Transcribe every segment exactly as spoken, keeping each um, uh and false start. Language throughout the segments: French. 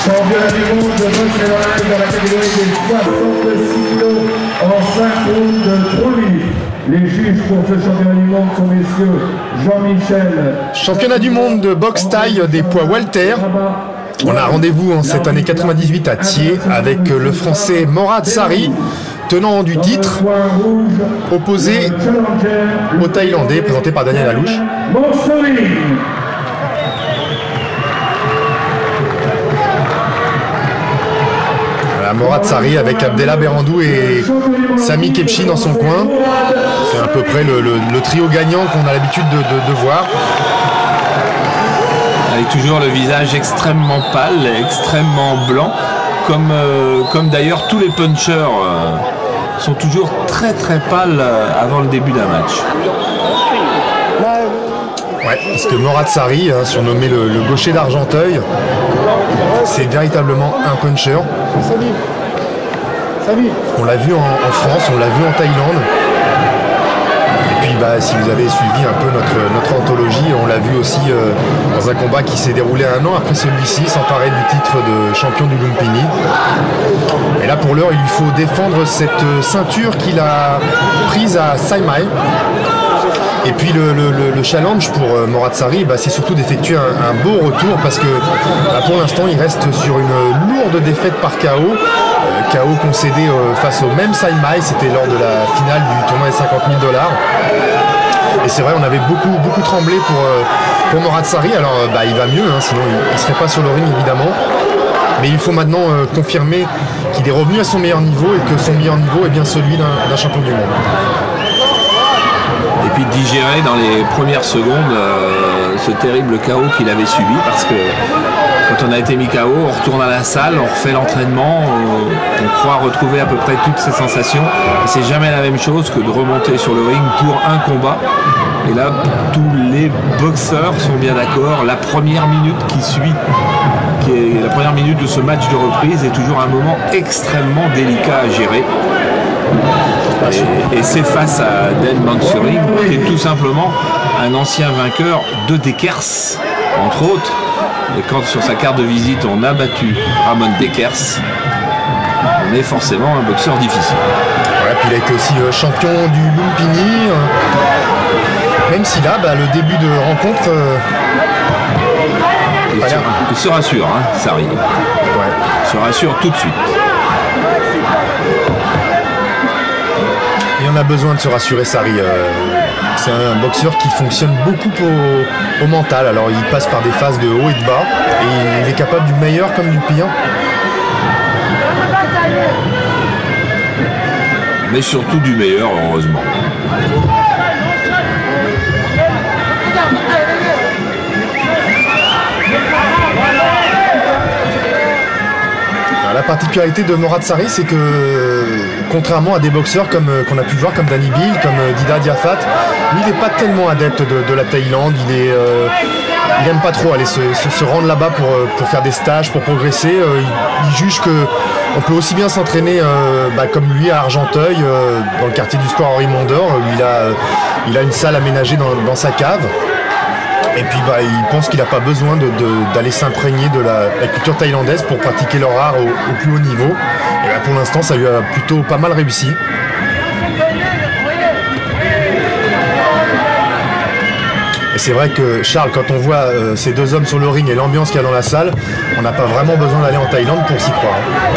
Championnat du monde de boxe dans la catégorie des soixante-six kilos en cinq rounds de trois minutes. Les juges pour ce championnat du monde sont messieurs Jean-Michel. Championnat du monde de boxe taille des poids welter. On a rendez-vous en cette année quatre-vingt-dix-huit à Thiers avec le français Morad Sari, tenant du titre, opposé au Thaïlandais présenté par Daniel Alouche. Voilà, Morad Sari avec Abdellah Berandou et Sami Kepchi dans son coin. C'est à peu près le, le, le trio gagnant qu'on a l'habitude de, de, de voir. Avec toujours le visage extrêmement pâle, extrêmement blanc, comme, euh, comme d'ailleurs tous les punchers euh, sont toujours très très pâles euh, avant le début d'un match. Ouais, parce que Morad Sari, hein, surnommé le, le gaucher d'Argenteuil, c'est véritablement un puncher. On l'a vu en, en France, on l'a vu en Thaïlande. Et puis bah, si vous avez suivi un peu notre, notre anthologie, on l'a vu aussi euh, dans un combat qui s'est déroulé un an après celui-ci, s'emparer du titre de champion du Lumpini. Et là pour l'heure, il lui faut défendre cette ceinture qu'il a prise à Saimae. Et puis le, le, le challenge pour euh, Morad Sari, bah, c'est surtout d'effectuer un, un beau retour parce que bah, pour l'instant il reste sur une lourde défaite par K O. Euh, K O concédé euh, face au même Saimae, c'était lors de la finale du tournoi des cinquante mille dollars. Et c'est vrai, on avait beaucoup, beaucoup tremblé pour, euh, pour Morad Sari. Alors euh, bah, il va mieux, hein, sinon il ne serait pas sur le ring évidemment. Mais il faut maintenant euh, confirmer qu'il est revenu à son meilleur niveau et que son meilleur niveau est bien celui d'un champion du monde. Et puis digérer dans les premières secondes euh, ce terrible K O qu'il avait subi, parce que quand on a été mis K O, on retourne à la salle, on refait l'entraînement, on, on croit retrouver à peu près toutes ces sensations. C'est jamais la même chose que de remonter sur le ring pour un combat. Et là, tous les boxeurs sont bien d'accord. La première minute qui suit, qui est la première minute de ce match de reprise, est toujours un moment extrêmement délicat à gérer. Et, et c'est face à Dan Mansouri, qui est tout simplement un ancien vainqueur de Dekers, entre autres. Et quand sur sa carte de visite on a battu Ramon Dekers, on est forcément un boxeur difficile. Ouais, puis il a été aussi euh, champion du Lumpini. Euh, même si là, bah, le début de rencontre... Euh, il, se, il se rassure, hein, Sari. Ouais. Il se rassure tout de suite. Et on a besoin de se rassurer, Sari. Euh, c'est un boxeur qui fonctionne beaucoup au, au mental. Alors il passe par des phases de haut et de bas. Et il est capable du meilleur comme du pire. Mais surtout du meilleur, heureusement. La particularité de Morad Sari, c'est que contrairement à des boxeurs comme qu'on a pu voir comme Danny Bill, comme Dida Diafat, lui il n'est pas tellement adepte de, de la Thaïlande. Il est, euh, il aime pas trop aller se, se, se rendre là-bas pour, pour faire des stages, pour progresser. Euh, il, il juge que on peut aussi bien s'entraîner euh, bah, comme lui à Argenteuil, euh, dans le quartier du Square Henri Mondor. Lui, il a, euh, il a une salle aménagée dans, dans sa cave. Et puis bah, il pense qu'il n'a pas besoin d'aller s'imprégner de la, la culture thaïlandaise pour pratiquer leur art au, au plus haut niveau. Et bah, pour l'instant, ça lui a plutôt pas mal réussi. Et c'est vrai que Charles, quand on voit euh, ces deux hommes sur le ring et l'ambiance qu'il y a dans la salle, on n'a pas vraiment besoin d'aller en Thaïlande pour s'y croire.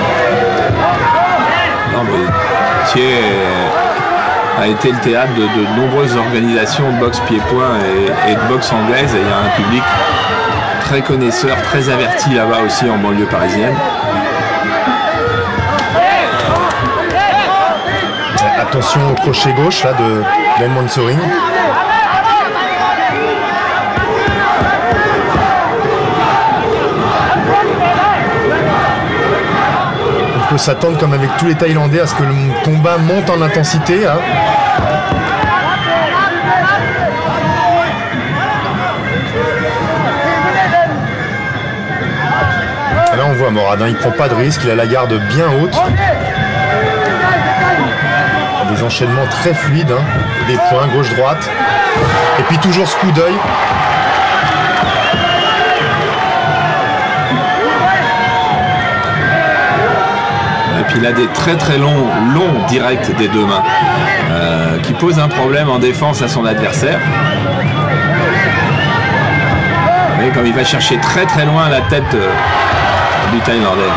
Non mais Thiers a été le théâtre de, de nombreuses organisations de boxe pied-point et, et de boxe anglaise, et il y a un public très connaisseur, très averti là-bas aussi en banlieue parisienne. Attention au crochet gauche là de Dan Mansouri. On peut s'attendre, comme avec tous les Thaïlandais, à ce que le combat monte en intensité. Hein. Là on voit Morad, hein, il prend pas de risque, il a la garde bien haute. Des enchaînements très fluides, hein, des points gauche-droite. Et puis toujours ce coup d'œil. qu'il a des très très longs, longs directs des deux mains, euh, qui posent un problème en défense à son adversaire. Vous voyez comme il va chercher très très loin la tête euh, du Thaïlandais.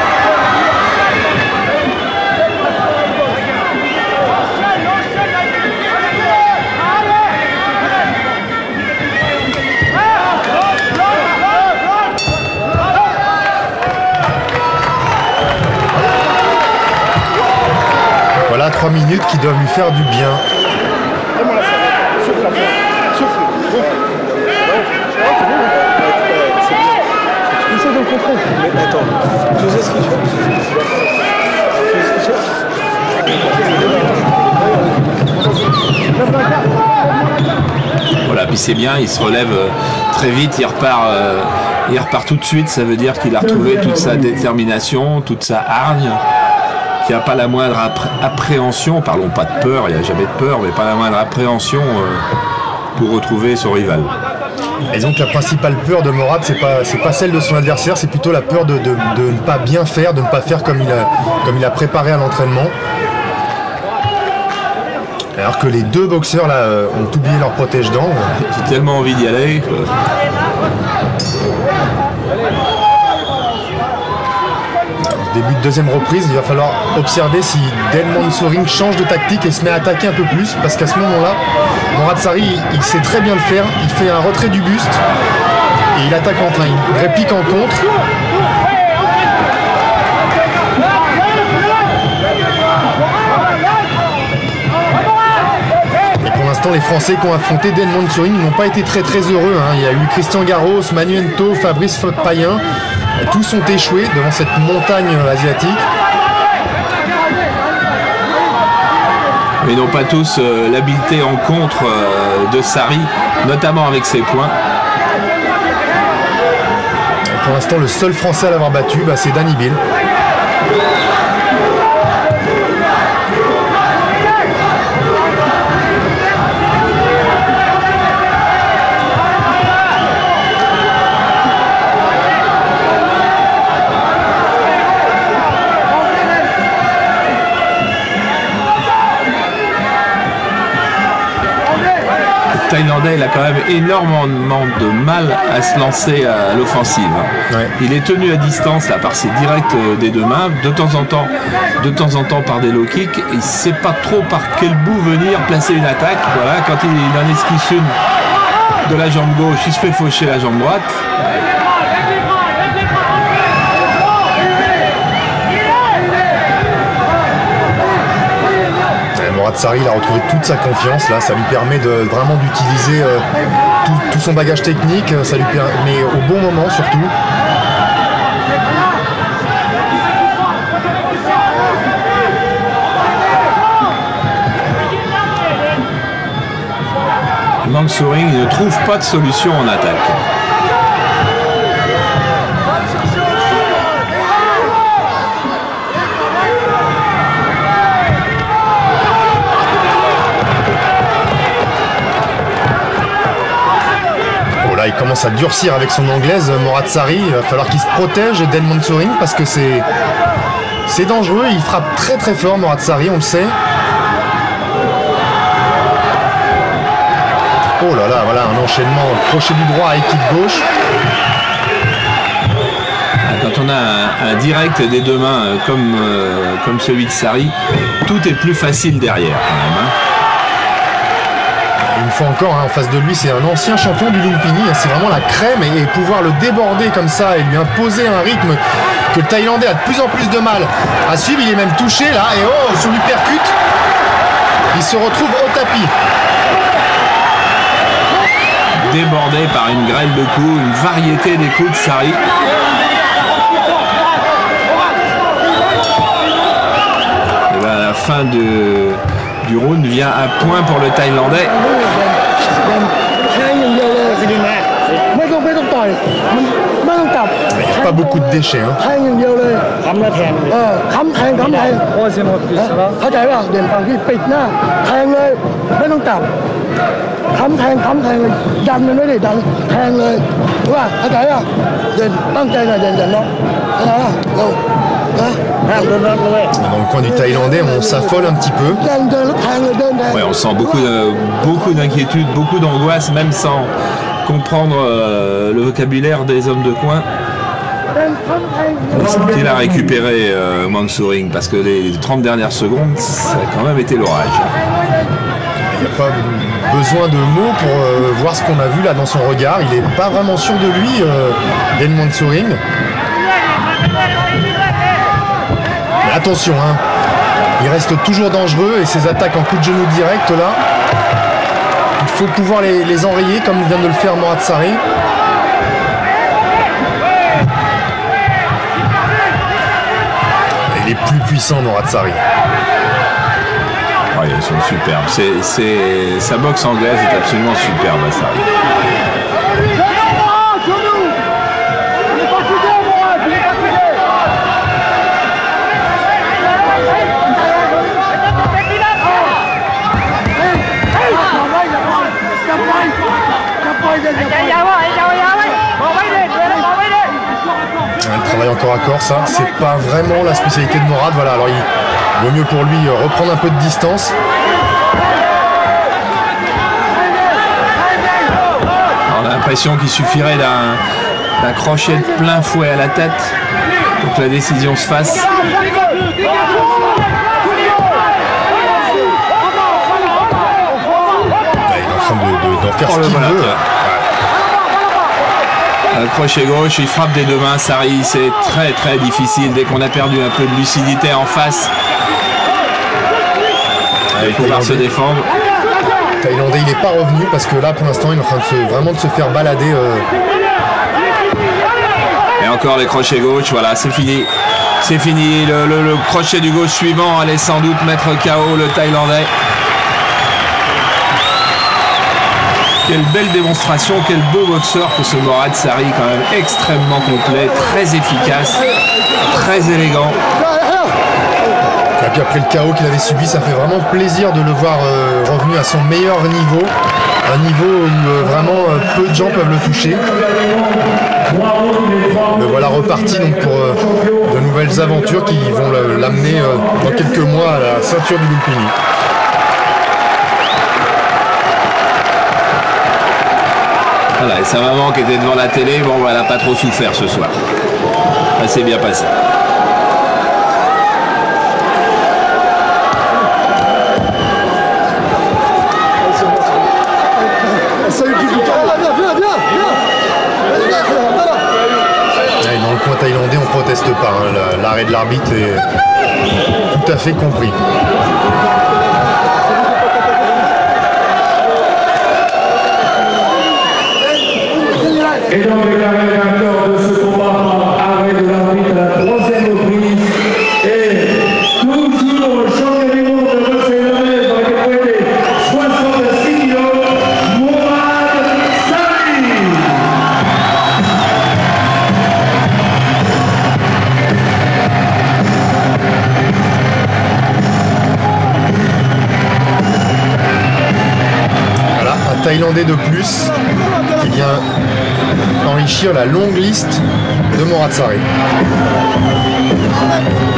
Voilà trois minutes qui doivent lui faire du bien. Voilà, puis c'est bien, il se relève très vite, il repart, euh, il repart tout de suite, ça veut dire qu'il a retrouvé toute sa détermination, toute sa hargne, qu'il n'y a pas la moindre appréhension, parlons pas de peur, il n'y a jamais de peur, mais pas la moindre appréhension euh, pour retrouver son rival. Et donc la principale peur de Morad, c'est pas c'est pas celle de son adversaire, c'est plutôt la peur de, de, de ne pas bien faire, de ne pas faire comme il a, comme il a préparé à l'entraînement. Alors que les deux boxeurs là ont oublié leur protège-dents. J'ai tellement envie d'y aller. Début de deuxième reprise, il va falloir observer si Den Mansuring change de tactique et se met à attaquer un peu plus, parce qu'à ce moment-là, Morad Sari, il, il sait très bien le faire, il fait un retrait du buste et il attaque enfin, il réplique en contre. Et pour l'instant, les Français qui ont affronté Den Mansuring n'ont pas été très très heureux. Hein. Il y a eu Christian Garros, Manu Hento, Fabrice Payen. Tous ont échoué devant cette montagne asiatique. Mais n'ont pas tous euh, l'habileté en contre euh, de Sari, notamment avec ses points. Pour l'instant, le seul Français à l'avoir battu, bah, c'est Danny Bill. Thaïlandais, il a quand même énormément de mal à se lancer à l'offensive. Ouais. Il est tenu à distance là, par ses directs des deux mains, de temps en temps, de temps en temps par des low kicks. Il ne sait pas trop par quel bout venir placer une attaque. Voilà, quand il, il en esquisse une de la jambe gauche, il se fait faucher la jambe droite. Morad Sari, il a retrouvé toute sa confiance là, ça lui permet de vraiment d'utiliser euh, tout, tout son bagage technique, ça lui permet au bon moment surtout. Mansuring ne trouve pas de solution en attaque. Il commence à durcir avec son anglaise, Morad Sari. Il va falloir qu'il se protège Den Mansuring parce que c'est c'est dangereux. Il frappe très très fort, Morad Sari, on le sait. Oh là là, voilà un enchaînement crochet du droit et kick gauche. Quand on a un, un direct des deux mains comme, euh, comme celui de Sari, tout est plus facile derrière quand même. Hein. Une fois encore, hein, en face de lui, c'est un ancien champion du Lumpini, c'est vraiment la crème, et, et pouvoir le déborder comme ça et lui imposer un rythme que le Thaïlandais a de plus en plus de mal à suivre. Il est même touché là, et oh, sur l'uppercut, il se retrouve au tapis. Débordé par une grêle de coups, une variété des coups de Sari. Et bien à la fin de... du round vient un point pour le Thaïlandais. Il n'y a pas beaucoup de déchets. Hein. Dans le coin du Thaïlandais, on s'affole un petit peu. Ouais, on sent beaucoup, de, beaucoup d'inquiétude, beaucoup d'angoisse, même sans comprendre euh, le vocabulaire des hommes de coin. Il a récupéré euh, Mansouring parce que les trente dernières secondes, ça a quand même été l'orage. Il n'y a pas besoin de mots pour euh, voir ce qu'on a vu là dans son regard. Il n'est pas vraiment sûr de lui, euh, Den Mansouring. Mais attention, hein, il reste toujours dangereux et ses attaques en coup de genou direct là, il faut pouvoir les, les enrayer comme vient de le faire Moratsari. Il est plus puissant Moratsari. Ouais, ils sont superbes. C'est, c'est... Sa boxe anglaise est absolument superbe, Assari. Le travail en corps à corps, ça, c'est pas vraiment la spécialité de Morad. Voilà, alors il vaut mieux pour lui reprendre un peu de distance. On a l'impression qu'il suffirait d'un, d'un crochet de plein fouet à la tête pour que la décision se fasse. Il est en train de, de, d'en faire Oh, ce qu'il voilà, veut. Un crochet gauche, il frappe des deux mains, Sari, c'est très très difficile dès qu'on a perdu un peu de lucidité en face. Il faut pouvoir se défendre. Thaïlandais, il n'est pas revenu parce que là pour l'instant il est en train de se, vraiment de se faire balader. Euh... Et encore les crochets gauche, voilà, c'est fini. C'est fini. Le, le, le crochet du gauche suivant allait sans doute mettre K O le Thaïlandais. Quelle belle démonstration, quel beau boxeur que ce Moratsari, quand même extrêmement complet, très efficace, très élégant. Et puis après le K O qu'il avait subi, ça fait vraiment plaisir de le voir euh, revenu à son meilleur niveau. Un niveau où euh, vraiment euh, peu de gens peuvent le toucher. Le voilà reparti donc pour euh, de nouvelles aventures qui vont l'amener euh, dans quelques mois à la ceinture du Lumpini. Voilà, et sa maman qui était devant la télé, bon, elle n'a pas trop souffert ce soir. Ça s'est bien passé. Et dans le coin thaïlandais, on proteste pas. Hein. L'arrêt de l'arbitre est tout à fait compris. Et donc le vainqueur de ce combat, arrêt de l'arbitre à la troisième reprise. Et toujours champion du monde de boxe thaïlandaise dans les catégories soixante-six kilos, Moratsari. Voilà, un Thaïlandais de plus qui vient enrichir la longue liste de Moratsari.